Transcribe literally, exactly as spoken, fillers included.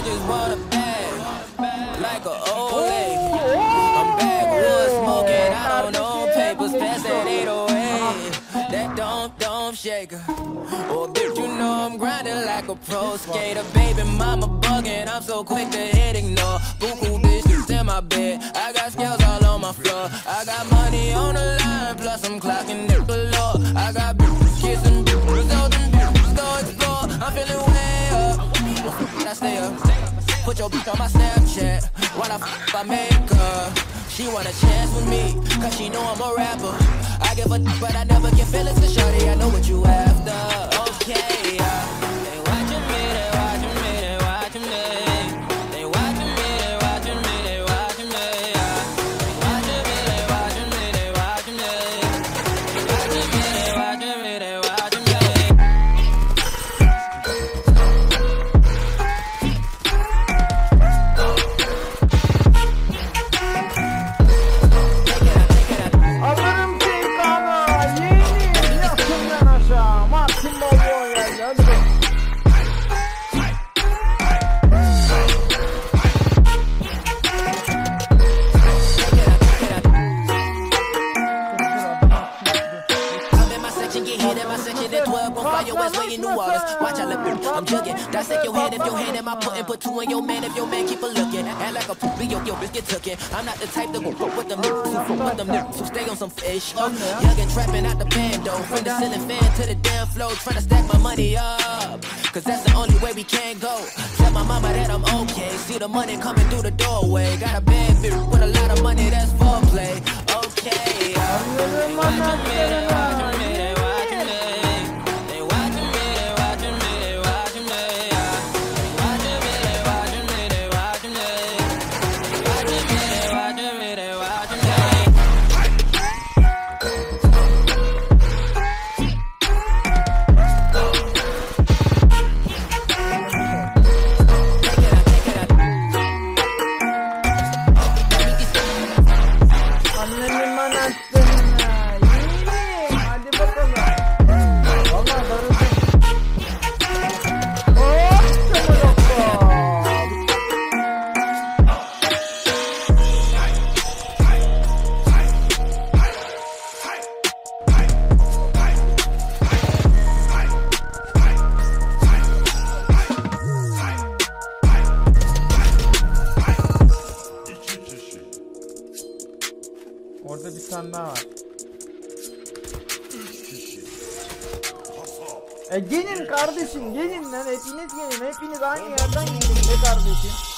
just want a bag, like a old lady. I'm backwoods smoking, I don't know papers, pass that eight oh eight. That don't, don't shake her. Oh, bitch, you know I'm grinding like a pro skater. Baby mama bugging, I'm so quick to hit ignore. Buku bitches in my bed, I got scales all on my floor. I got money on the line, plus I'm clocking it below. I got bitches kissing bitches, all them bitches go explore. I'm feeling way up, I stay up. Put your bitch on my Snapchat while I f*** I make her. She want a chance with me, cause she know I'm a rapper. I give a d***, but I never get feelings to shorty. I know what you after, okay, yeah. They watching me, they watching me, they watching me. They watching me, they watching me, they watching me, yeah. They watching me, they watching me, they watching me. They watching me, they watching me, they watching me. Alırım seni kana, yeni yakından aşağı. MartinBalboa geldi, hadi bakalım. I'm in my section, get hit in my section. That twelve gon' fly your ass way in New Orleans. Watch I look, I'm jugging. Dissect your head if your hand in my pudding. Put two in your man if your man keep a looking. Act like a poopy, yo, yo, bitch get tookin'. I'm not the type to go fuck with them niggas who fuck with them niggas who stay on some fish. Young and trapping out the bando. From the ceiling fan to the damn floor. Tryna stack my money up, cause that's the only way we can go. Tell my mama that I'm okay. See the money coming through the doorway. Got a bad bitch with a lot of money, that's foreplay. Okay, yeah. They watching me, they watching me, they watching me. They watching me, they watching me, they watching me, yeah. They watching me, they watching me, they watching me. They watching me, they watching me, they watching me. Annemin manastırına, yeni, hadi bakalım. Valla darıldım. Hop, tamam yoksa. Orada bir tane daha var. E gelin kardeşim, gelin lan, hepiniz gelin, hepiniz aynı yerden gelin be kardeşim.